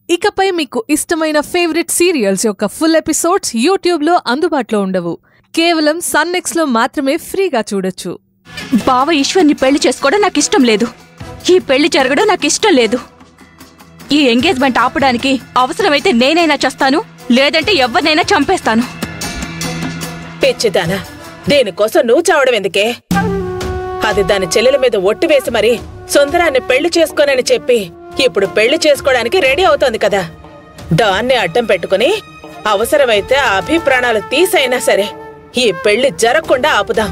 ఇకపై మీకు ఇష్టమైన ఫేవరెట్ సీరియల్స్ యొక్క ఫుల్ ఎపిసోడ్స్ యూట్యూబ్లో అందుబాటులో ఉండవు. కేవలం సన్నెక్స్లో మాత్రమే ఫ్రీగా చూడొచ్చు. బావ ఈశ్వర్ని పెళ్లి చేసుకోవడం నాకు ఇష్టం లేదు. ఈ పెళ్లి జరగడం నాకు ఇష్టం లేదు. ఈ ఎంగేజ్మెంట్ ఆపడానికి అవసరమైతే నేనైనా చేస్తాను, లేదంటే ఎవరినైనా చంపేస్తాను. పిచ్చిదానా, దేనికోసం నువ్వు చావడం ఎందుకే? అది దాని చెల్లెల మీద ఒట్టు వేసి మరి సుందరాన్ని పెళ్లి చేసుకోనని చెప్పి ఇప్పుడు పెళ్లి చేసుకోవడానికి రెడీ అవుతోంది కదా. దాన్ని అడ్డం పెట్టుకుని అవసరమైతే అభి ప్రాణాలు తీసైనా సరే ఈ పెళ్లి జరగకుండా ఆపుదాం.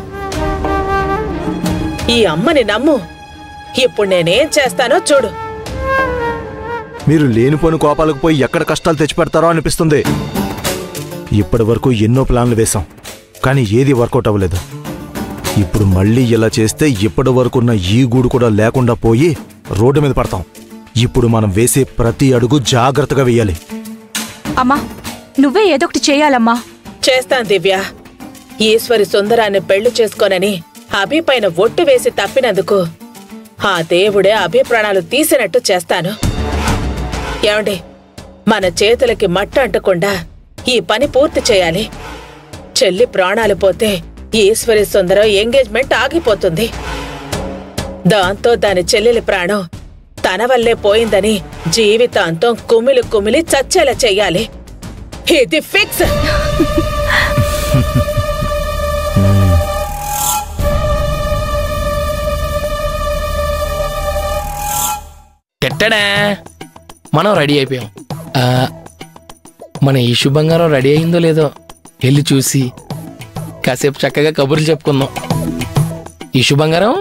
ఈ అమ్మని నమ్ము. ఇప్పుడు నేనేం చేస్తానో చూడు. మీరు లేనిపోని కోపాలకు పోయి ఎక్కడ కష్టాలు తెచ్చిపెడతారో అనిపిస్తుంది. ఇప్పటి వరకు ఎన్నో ప్లాన్లు వేశాం, కానీ ఏది వర్కౌట్ అవ్వలేదు. ఇప్పుడు మళ్ళీ ఇలా చేస్తే ఇప్పటి వరకున్న ఈ గూడు కూడా లేకుండా పోయి రోడ్డు మీద పడతాం. ఇప్పుడు మనం వేసే ప్రతి అడుగు జాగ్రత్తగా వేయాలి. అమ్మా, నువ్వే ఏదొకటి చేయాలమ్మా. చేస్తాను దివ్య. ఈశ్వరి సుందరాన్ని పెళ్లి చేసుకోనని అభి పైన ఒట్టు వేసి తప్పినందుకు ఆ దేవుడే అభి ప్రాణాలు తీసినట్టు చేస్తాను. ఏమండి, మన చేతులకి మట్ట అంటకుండా ఈ పని పూర్తి చేయాలి. చెల్లి ప్రాణాలు పోతే ఈశ్వరి సుందరం ఎంగేజ్మెంట్ ఆగిపోతుంది. దాంతో దాని చెల్లెలి ప్రాణం తన వల్లే పోయిందని జీవితాంతం కుమిలి కుమిలి చచ్చేలా చెయ్యాలి. ఇది ఫిక్స్. ఎట్టడా మనం రెడీ అయిపోయాం. మన ఈషు బంగారం రెడీ అయిందో లేదో వెళ్ళి చూసి కాసేపు చక్కగా కబుర్లు చెప్పుకుందాం. ఈషు బంగారం,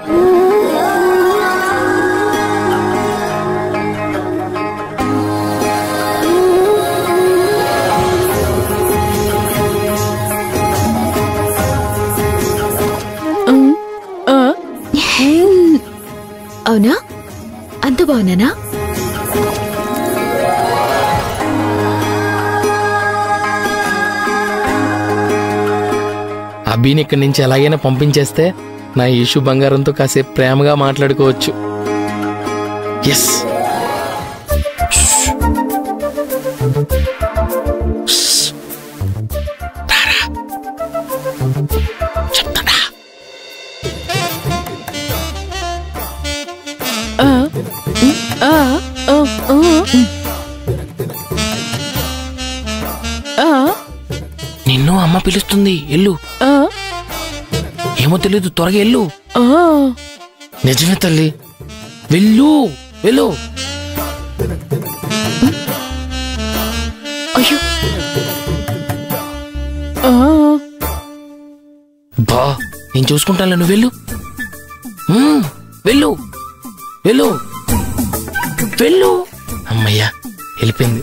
అవునా? అంత బాగున్నానా? అబ్బీని ఇక్కడి నుంచి ఎలాగైనా పంపించేస్తే నా ఈషు బంగారంతో కాసేపు ప్రేమగా మాట్లాడుకోవచ్చు. ఎస్. చెప్తాడా? నిన్ను అమ్మ పిలుస్తుంది, ఎల్లు. ఏమో తెలీదు, త్వరగా ఎల్లు. నిజమే తల్లి, వెళ్ళు వెళ్ళు. అయ్యో, బా, నేను చూసుకుంటాను, నువ్వు వెళ్ళు. వెళ్ళు వెళ్ళు వెళ్ళు. అమ్మయ్యా, వెళ్ళిపోయింది.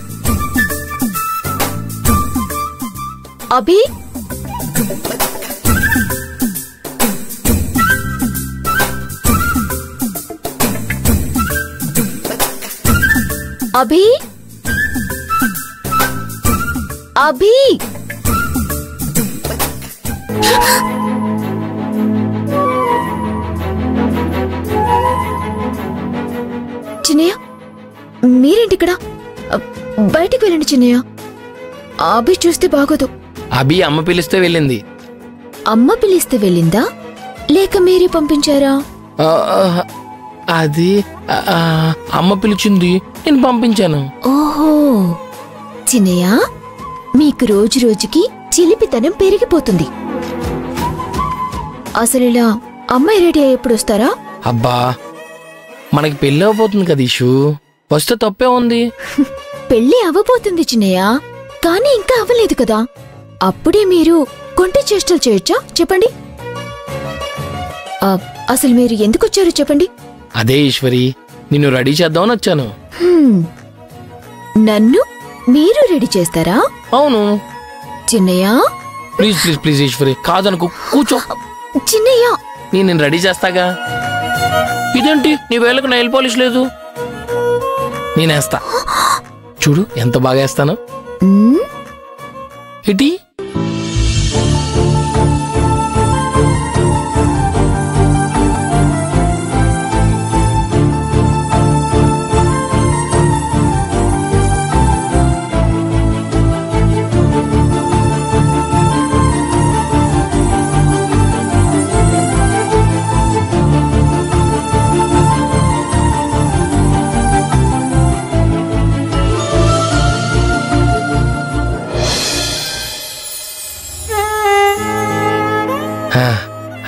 అభి, అభి, అభి. చిన్నయ్య, మీరేంటి ఇక్కడ? బయటికి వెళ్ళండి చిన్నయ్య. అభి చూస్తే బాగోదు. అభి అమ్మ పిలిస్తే వెళ్ళింది. అమ్మ పిలిస్తే వెళ్ళిందా, లేక మీరే పంపించారా? అది అమ్మ పిలిచింది, నేను పంపించాను. ఓహో, చిన్నయ్య, మీకు రోజు రోజుకి చిలిపితనం పెరిగిపోతుంది. అసలు ఇలా అమ్మాయి రెడీ అయ్యేప్పుడు వస్తారా? అబ్బా, మనకి పెళ్ళి అవ్వబోతుంది కదా ఈషు, వస్తే తప్పే ఉంది. పెళ్లి అవ్వబోతుంది చిన్నయ్య, కానీ ఇంకా అవ్వలేదు కదా. అప్పుడే మీరు కొంటి చేష్టలు చేయొచ్చా? చెప్పండి. అసలు మీరు ఎందుకొచ్చారో చెప్పండి. అదే ఈశ్వరి, నిన్ను రెడీ చేద్దామని వచ్చాను. నన్ను మీరు రెడీ చేస్తారా? అవును. Chinnayya, please please please Eshwari, కాదనుకో, కూర్చో. చిన్నయ్య, నేను రెడీ చేస్తాగా. ఇదేంటి నీ వేళకు నెయిల్ పాలిష్ లేదు? నేనేస్తా, చూడు ఎంత బాగా వేస్తాను. ఇటీ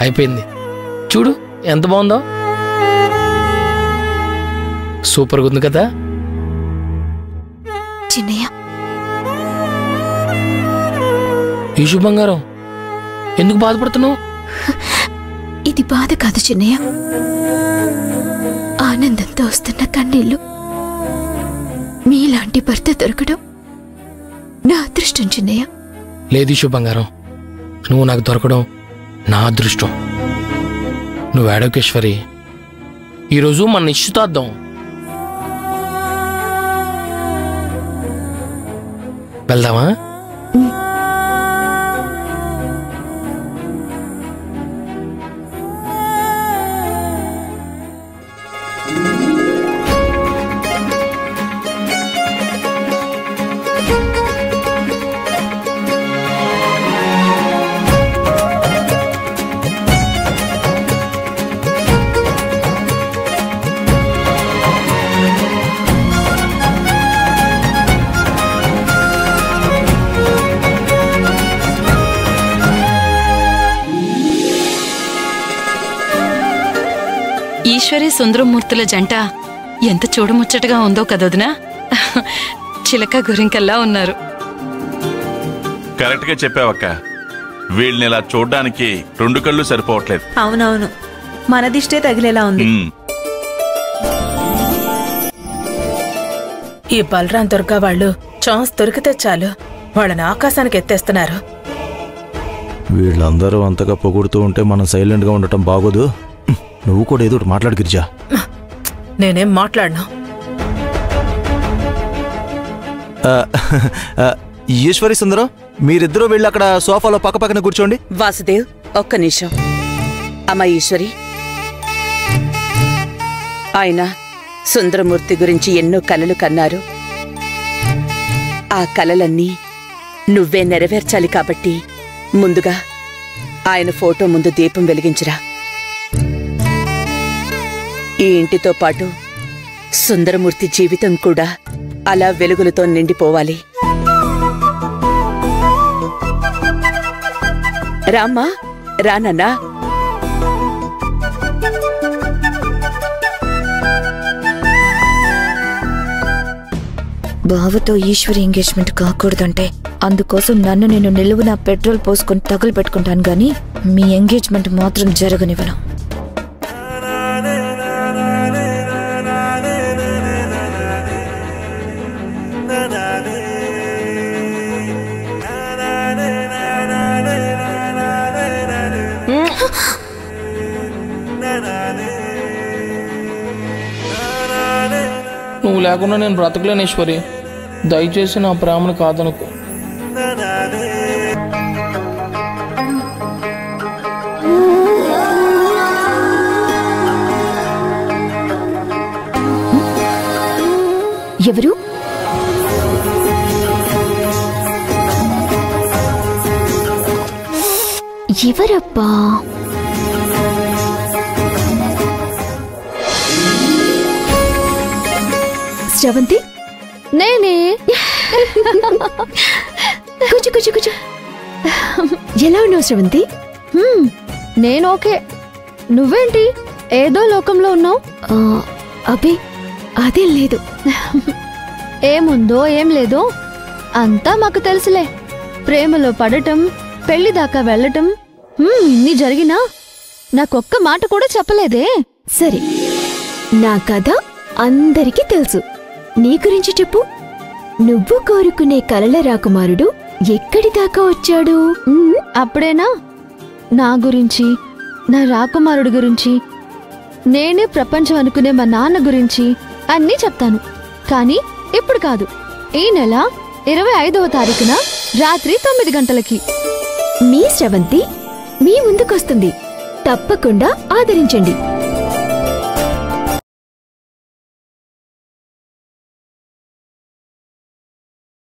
అయిపోయింది. చూడు ఎంత బాగుందో, సూపర్గా ఉంది కదా. చిన్నయ్య, ఈషు బంగారం, ఎందుకు బాధపడుతున్నావు? ఇది బాధ కాదు చిన్నయ్య, ఆనందంతో వస్తున్న కన్నీళ్ళు. మీలాంటి భర్త దొరకడం నా అదృష్టం చిన్నయ్య. లేదు ఈషు బంగారం, నువ్వు నాకు దొరకడం నా అదృష్టం. నువ్వు ఏడవకేశ్వరి, ఈరోజు మన నిశ్చితార్థం. వెళ్దామా? ఈశ్వరి సుందరమూర్తుల జంట ఎంత చూడముచ్చటగా ఉందో కదొదినా. చిలక గురింకల్లా ఉన్నారు. కరెక్ట్ గా చెప్పావక్క. వీళ్ళని ఇలా చూడ్డానికి 2 కళ్ళు సరిపోవట్లేదు. అవునవును, మన దిష్టే తగిలేలా ఉంది. ఈ బలరాం దుర్గా వాళ్ళు ఛాన్స్ దొరికితే చాలు వాళ్ళని ఆకాశానికి ఎత్తేస్తున్నారు. వీళ్ళందరూ అంతగా పొగుడుతూ ఉంటే మనం సైలెంట్గా ఉండటం బాగోదు. నువ్వు కూడా ఏదో ఒకటి మాట్లాడు గిరిజా. నేనేం మాట్లాడను. ఈశ్వరి సుందరం, మీరిద్దరూ వెళ్ళి అక్కడ సోఫాలో పక్క పక్కన కూర్చోండి. వాసుదేవ్, ఒక్క నిమిషం. అమ్మ ఈశ్వరి, ఆయన సుందరమూర్తి గురించి ఎన్నో కలలు కన్నారు. ఆ కలలన్నీ నువ్వే నెరవేర్చాలి. కాబట్టి ముందుగా ఆయన ఫోటో ముందు దీపం వెలిగించురా. ఈ ఇంటితో పాటు సుందరమూర్తి జీవితం కూడా అలా వెలుగులతో నిండిపోవాలి. రామ్మా, రానన్నా. బావతో ఈశ్వరి ఎంగేజ్మెంట్ కాకూడదంటే అందుకోసం నన్ను నేను నిలువున పెట్రోల్ పోసుకొని తగులు పెట్టుకుంటాను గాని మీ ఎంగేజ్మెంట్ మాత్రం జరగనివ్వను. నువ్వు లేకుండా నేను బ్రతకలేను ఈశ్వరి. దయచేసి నా ప్రేమను కాదనుకో. ఎవరు? ఎవరబ్బా? శ్రవంతి? నేనే. కూర్చో కూర్చో కూర్చో. ఎలా ఉన్నావు శ్రవంతి? నేను ఓకే. నువ్వేంటి ఏదో లోకంలో ఉన్నావు? అబ్బే అదేం లేదు. ఏముందో ఏం లేదో అంతా మాకు తెలుసులే. ప్రేమలో పడటం, పెళ్లి దాకా వెళ్ళటం, ఇన్ని జరిగినా నాకొక్క మాట కూడా చెప్పలేదే. సరే, నా కథ అందరికీ తెలుసు. నీ గురించి చెప్పు. నువ్వు కోరుకునే కలల రాకుమారుడు ఎక్కడి దాకా వచ్చాడు? అప్పుడేనా నా గురించి, నా రాకుమారుడి గురించి, నేనే ప్రపంచం అనుకునే మా నాన్న గురించి అన్నీ చెప్తాను. కానీ ఇప్పుడు కాదు, ఈ నెల 25వ తారీఖున రాత్రి 9 గంటలకి మీ శ్రవంతి మీ ముందుకొస్తుంది. తప్పకుండా ఆదరించండి.